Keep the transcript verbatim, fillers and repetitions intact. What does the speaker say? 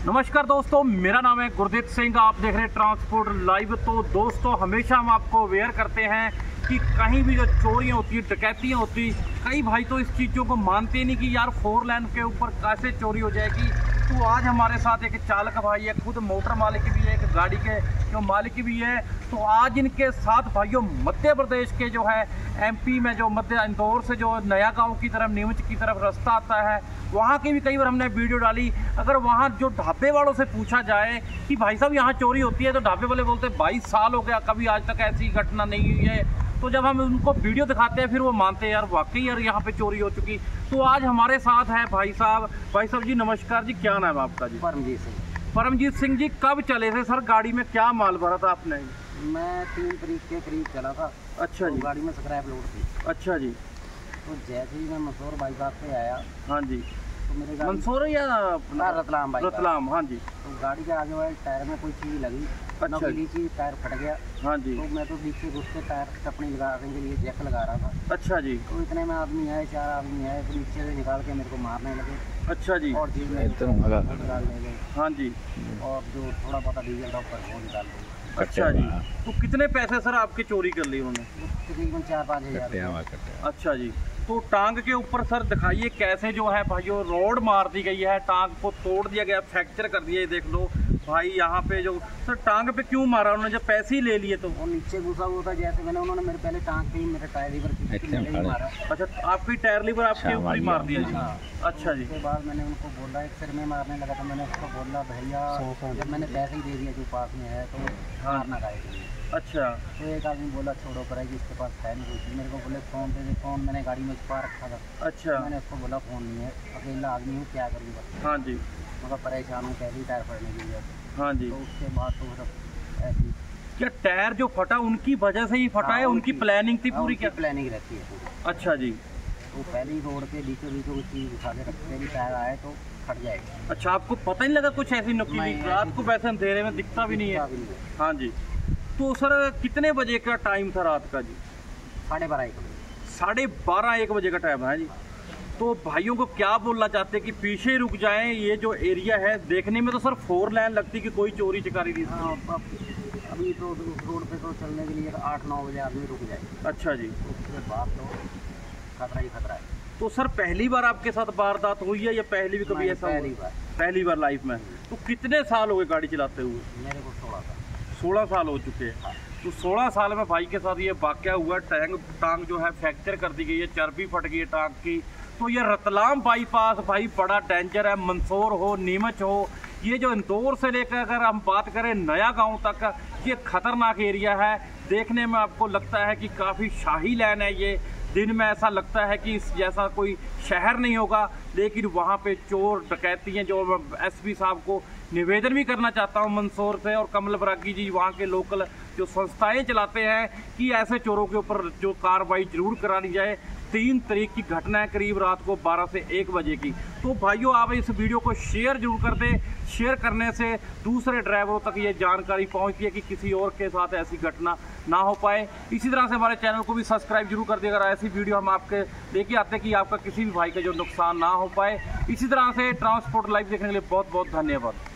नमस्कार दोस्तों, मेरा नाम है गुरदीप सिंह। आप देख रहे हैं ट्रांसपोर्ट लाइव। तो दोस्तों, हमेशा हम आपको अवेयर करते हैं कि कहीं भी जो चोरियां होती है, डकैतियां होती, कई भाई तो इस चीज़ों को मानते नहीं कि यार फोर लाइन के ऊपर कैसे चोरी हो जाएगी। तो आज हमारे साथ एक चालक भाई है, खुद मोटर मालिक भी है, एक गाड़ी के जो मालिक भी है। तो आज इनके साथ भाइयों मध्य प्रदेश के जो है एमपी में जो मध्य इंदौर से जो नया गांव की तरफ नीमच की तरफ रास्ता आता है, वहाँ की भी कई बार हमने वीडियो डाली। अगर वहाँ जो ढाबे वालों से पूछा जाए कि भाई साहब यहाँ चोरी होती है, तो ढाबे वाले बोलते हैं बाईस साल हो गया, कभी आज तक ऐसी घटना नहीं हुई है। तो जब हम उनको वीडियो दिखाते हैं फिर वो मानते हैं यार वाकई यार यहाँ पे चोरी हो चुकी। तो आज हमारे साथ है भाई साहब। भाई साहब जी नमस्कार जी, क्या नाम है आपका जी? परमजीत सिंह। परमजीत सिंह जी, कब चले थे सर? गाड़ी में क्या माल भरा था आपने? मैं तीन तारीख के करीब चला था। अच्छा तो जी। गाड़ी में स्क्रैप लोड थी। अच्छा जी। तो जैसे ही मैं मंसूर बाईपास पे आया, हाँ जी। तो मेरे गाड़ी मंसूर या ना रतलाम बाईपास, रतलाम? हाँ जी। तो गाड़ी के आगे वाले टायर में कोई चीज़ लगी। अच्छा। नकली चीज़, टायर फट गया। हाँ जी। तो मैं तो पीछे घुस के टायर टपनी लगाने के लिए जैक लगा रहा था। अच्छा जी। तो इतने में आदमी आए, चार आदमी आए, तो नीचे से निकाल के मेरे को मारने लगे। अच्छा जी। और चीज़ में निकाल ले गए। हाँ जी। और जो थोड़ा बहुत डीजल था ऊपर वो निकाल ले। अच्छा जी। तो कितने पैसे सर आपकी चोरी कर ली उन्होंने? तकरीबन चार पाँच हज़ार। अच्छा जी। तो टांग के ऊपर सर दिखाइए कैसे जो है भाइयों रोड मार दी गई है, टांग को तोड़ दिया गया, फ्रैक्चर कर दिया। देख लो भाई यहाँ पे जो सर टांग पे क्यों मारा उन्होंने जब पैसे ही ले लिए? तो वो नीचे घुसा हुआ था, जैसे मैंने उन्होंने मेरे पहले टांग पे ही मेरे टायर लीवर की मारा। अच्छा, आपकी टायर लीवर आपके ऊपर ही मार दिया जी? अच्छा जी। उसके बाद मैंने उनको बोला, एक सिर में मारने लगा, तो मैंने उसको बोला भैया जब मैंने पैसे ही दे दिया जो पास में है तो मारना खाएगा। अच्छा। तो एक आदमी बोला छोड़ो पर है कि इसके पास है नहीं कुछ। मेरे को बोले फ़ोन दे दे। फ़ोन मैंने गाड़ी में छुपा रखा था। अच्छा। मैंने उसको बोला फ़ोन नहीं है, अकेला आदमी हूँ, क्या करूँगा। हाँ जी। मतलब परेशान हूँ, पहले ही टायर फटने के लिए। हाँ जी। तो उसके बाद तो सब ऐसी क्या टायर जो फटा उनकी वजह से ही फटा है? उनकी प्लानिंग थी पूरी? क्या प्लानिंग रहती है पूरी? अच्छा जी। तो पहले ही रोड के बीचों बीचों की चीज़ उठा के रखते हैं, टायर आए तो फट जाएगा। अच्छा, आपको पता नहीं लगा कुछ ऐसी नुकीली? रात को वैसे अंधेरे में दिखता भी नहीं है। हाँ जी। तो सर कितने बजे का टाइम था रात का जी? साढ़े बारह एक बजे। साढ़े बारह एक बजे का टाइम है जी। तो भाइयों को क्या बोलना चाहते हैं कि पीछे रुक जाएं? ये जो एरिया है देखने में तो सर फोर लाइन लगती कि कोई चोरी चकारी नहीं। हाँ, अभी तो उस रोड पे तो चलने के लिए आठ नौ बजे आदमी रुक जाए। अच्छा जी। उसके बाद तो खतरा ही खतरा है। तो सर पहली बार आपके साथ वारदात हुई है या पहले भी कभी ऐसा? पहली बार। पहली बार लाइफ में। तो कितने साल हो गए गाड़ी चलाते हुए? मेरे को सोलह साल। सोलह साल हो चुके हैं। तो सोलह साल में भाई के साथ ये वाकया हुआ, टैंक टांग जो है फ्रैक्चर कर दी गई है, चर्बी फट गई है टांग की। तो ये रतलाम बाईपास भाई बड़ा डेंजर है। मंदसौर हो, नीमच हो, ये जो इंदौर से लेकर अगर हम बात करें नया गांव तक, ये खतरनाक एरिया है। देखने में आपको लगता है कि काफ़ी शाही लाइन है ये। दिन में ऐसा लगता है कि इस जैसा कोई शहर नहीं होगा, लेकिन वहाँ पे चोर डकैती हैं। जो एसपी साहब को निवेदन भी करना चाहता हूँ मंदसौर से, और कमल बरागी जी वहाँ के लोकल जो संस्थाएं चलाते हैं, कि ऐसे चोरों के ऊपर जो कार्रवाई जरूर करानी जाए। तीन तारीख की घटना है, करीब रात को बारह से एक बजे की। तो भाइयों आप इस वीडियो को शेयर जरूर कर दें। शेयर करने से दूसरे ड्राइवरों तक ये जानकारी पहुंचती है कि किसी और के साथ ऐसी घटना ना हो पाए। इसी तरह से हमारे चैनल को भी सब्सक्राइब जरूर कर दें, अगर ऐसी वीडियो हम आपके लेके आते हैं कि आपका किसी भी भाई का जो नुकसान ना हो पाए। इसी तरह से ट्रांसपोर्ट लाइव देखने के लिए बहुत बहुत धन्यवाद।